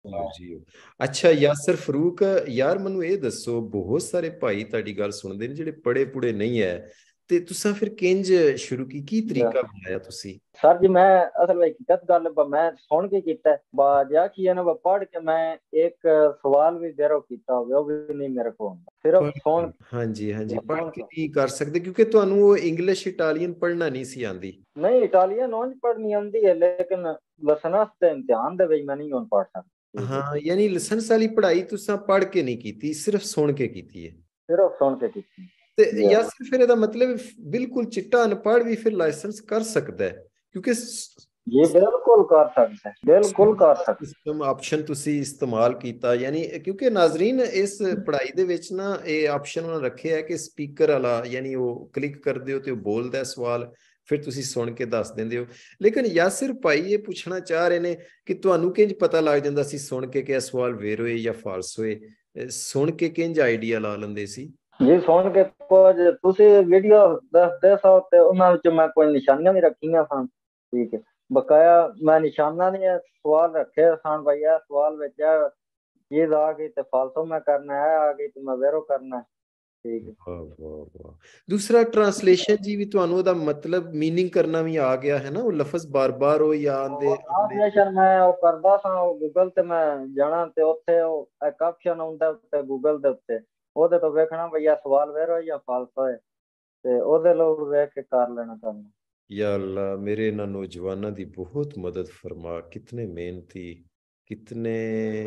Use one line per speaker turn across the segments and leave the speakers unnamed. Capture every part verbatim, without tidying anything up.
ਲਓ ਜੀ। ਅੱਛਾ ਯਾਸਰ ਫਰੂਕ, ਯਾਰ ਮੈਨੂੰ ਇਹ ਦੱਸੋ, ਬਹੁਤ ਸਾਰੇ ਭਾਈ ਤੁਹਾਡੀ ਗੱਲ ਸੁਣਦੇ ਨੇ ਜਿਹੜੇ ਪੜੇ ਪੁੜੇ ਨਹੀਂ ਹੈ, ਤੇ ਤੁਸੀਂ ਫਿਰ ਕਿੰਜ ਸ਼ੁਰੂ ਕੀ ਕੀ ਤਰੀਕਾ ਬਣਾਇਆ ਤੁਸੀਂ?
सर जी मैं असल में हकीकत गल ब- मैं सुन के कीता है बाजा की है ना ब- पढ़ के मैं एक सवाल भी देरो कीता होगा वो भी नहीं मेरे को आंदा। सिर्फ
ਪੜ੍ਹ
सुन
ਕੇ ਹਾਂਜੀ ਹਾਂਜੀ, ਪੜ੍ਹ
सुन
ਕੇ
के
ਨਹੀਂ ਕਰ ਸਕਦੇ ਕਿਉਂਕਿ ਤੁਹਾਨੂੰ ਉਹ ਇੰਗਲਿਸ਼ ਇਟਾਲੀਅਨ ਪੜ੍ਹਨਾ ਨਹੀਂ ਸੀ ਆਂਦੀ।
नहीं इटालियन उंज पढ़नी आंदी है लेकिन लसना ते इम्तिहान दे विच मैं नहीं हुन पढ़ सकता। ठीक है
ਹਾਂ ਯਾਨੀ ਲਾਇਸੈਂਸ ਵਾਲੀ ਪੜ੍ਹਾਈ ਤੁਸੀਂ ਪੜ੍ਹ ਕੇ ਨਹੀਂ ਕੀਤੀ, ਸਿਰਫ ਸੁਣ ਕੇ ਕੀਤੀ ਹੈ।
सिर्फ सुन के कीती।
ਤੇ
जी हाँ।
ਯਾਸਰ ਫਿਰ ਇਹਦਾ ਮਤਲਬ ਬਿਲਕੁਲ ਚਿੱਟਾ ਅਨਪੜ੍ਹ ਵੀ ਫਿਰ ਲਾਇਸੈਂਸ ਕਰ ਸਕਦਾ ਹੈ ਕਿਉਂਕਿ
जी बिल्कुल कर सकता है, बिल्कुल कर सकता
ਸਿਸਟਮ ਆਪਸ਼ਨ ਤੁਸੀਂ ਇਸਤੇਮਾਲ ਕੀਤਾ, ਯਾਨੀ ਕਿਉਂਕਿ ਨਾਜ਼ਰੀਨ ਇਸ ਪੜ੍ਹਾਈ ਦੇ ਵਿੱਚ ਨਾ ਇਹ ਆਪਸ਼ਨ ਉਹਨਾਂ ਰੱਖਿਆ ਹੈ ਕਿ ਸਪੀਕਰ ਵਾਲਾ, ਯਾਨੀ ਉਹ ਕਲਿੱਕ ਕਰਦੇ ਹੋ ਤੇ ਉਹ ਬੋਲਦਾ ਹੈ ਸਵਾਲ, ਫਿਰ ਤੁਸੀਂ ਸੁਣ ਕੇ ਦੱਸ ਦਿੰਦੇ ਹੋ। ਲੇਕਿਨ ਯਾਸਿਰ ਭਾਈ ਇਹ ਪੁੱਛਣਾ ਚਾਹ ਰਹੇ ਨੇ ਕਿ ਤੁਹਾਨੂੰ ਕਿੰਜ ਪਤਾ ਲੱਗ ਜਾਂਦਾ ਸੀ ਸੁਣ ਕੇ ਕਿ ਇਹ ਸਵਾਲ ਵੇਰ ਹੋਏ ਜਾਂ ਫਾਲਸ ਹੋਏ? ਇਹ ਸੁਣ ਕੇ ਕਿੰਜ ਆਈਡੀਆ ਲਾ ਲੈਂਦੇ ਸੀ?
जी सुन के कुछ तुसी वीडियो दसदे सो ते उन्हां विच मैं कोई निशानियां भी रखियां सन। ठीक है बकाया मैं निशाना नहीं है सवाल रखे सन भाई ये सवाल विच चीज आ गई तो फालतू में करना है आ गई तो मैं वेरो करना है। ठीक है
ਵਾਹ ਵਾਹ ਵਾਹ। ਦੂਸਰਾ ਟਰਾਂਸਲੇਸ਼ਨ ਜੀ ਵੀ ਤੁਹਾਨੂੰ ਉਹਦਾ ਮਤਲਬ ਮੀਨਿੰਗ ਕਰਨਾ ਵੀ ਆ ਗਿਆ ਹੈ ਨਾ, ਉਹ ਲਫ਼ਜ਼ ਬਾਰ-ਬਾਰ ਉਹ ਜਾਂ ਆਂਦੇ ਆਂਦੇ।
ट्रांसलेशन मैं वो करदा सा गूगल ते मैं जाना ते उत्थे ਉਹ ਇੱਕ ਆਪਸ਼ਨ ਆਉਂਦਾ ਉੱਤੇ ਗੂਗਲ ਦੇ ਉੱਤੇ ਉਹਦੇ ਤੋਂ ਵੇਖਣਾ ਭਈ ਇਹ ਸਵਾਲ ਵੇਰੋ ਜਾਂ ਫਾਲਤੂ ਹੈ ਤੇ ਉਹਦੇ ਲੋਗ ਵੇਖ ਕੇ ਕਰ ਲੈਣਾ ਕੰਮ।
या अल्लाह मेरे ना नौजवानों की बहुत मदद फरमा, कितने मेहनती, कितने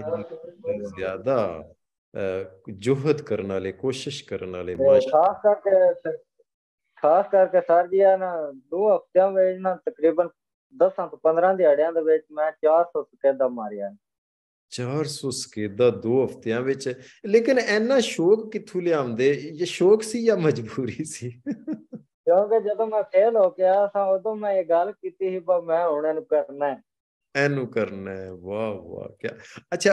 ज्यादा अ, जुहद करने वाले, कोशिश करने वाले,
ਤੇ
माशा।
ਖਾਸ ਕਰਕੇ ਖਾਸ ਕਰਕੇ ਸਰ ਜੀ ਆ ਨਾ ਦੋ ਹਫ਼ਤਿਆਂ ਵਿੱਚ ਨਾ ਤਕਰੀਬਨ ਦਸਾਂ ਤੋਂ ਪੰਦਰਾਂ ਦਿਹਾੜਿਆਂ ਦੇ ਵਿੱਚ ਮੈਂ ਚਾਰ ਸੌ ਸਕੈਦਾ ਮਾਰਿਆ।
चार सौ ਸਕੇਦਾ ਦੋ ਹਫ਼ਤਿਆਂ ਵਿੱਚ। ਲੇਕਿਨ ਇੰਨਾ ਸ਼ੌਕ ਕਿੱਥੋਂ ਲਿਆਉਂਦੇ? ਇਹ ਸ਼ੌਕ ਸੀ ਜਾਂ ਮਜਬੂਰੀ ਸੀ?
ਕਿਉਂਕਿ ਜਦੋਂ ਮੈਂ ਫੇਲ ਹੋ ਕੇ ਆਇਆ ਸਾਂ ਉਦੋਂ ਮੈਂ ਇਹ ਗੱਲ ਕੀਤੀ ਸੀ ਬਸ ਮੈਂ ਹੁਣ ਇਹਨੂੰ ਕਰਨਾ ਹੈ।
ਇਹਨੂੰ ਕਰਨਾ ਹੈ, ਵਾਹ ਵਾਹ, ਕਿਆ ਅੱਛਾ।